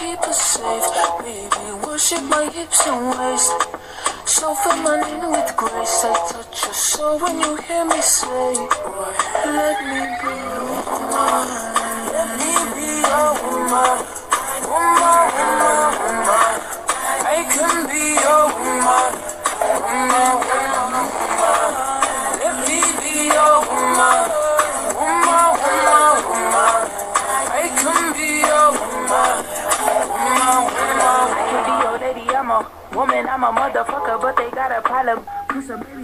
keep us safe. Baby, worship my hips and waist. So feminine with grace, I touch your soul when you hear me say, let me be your woman. Let me be your woman. Woman, woman, woman. I can be your woman. Woman, woman, woman. Let me be your woman. Woman, woman, woman. I can be your woman. Woman, woman. I can be your lady, I'm a woman, I'm a motherfucker, but they got a problem. Cause a baby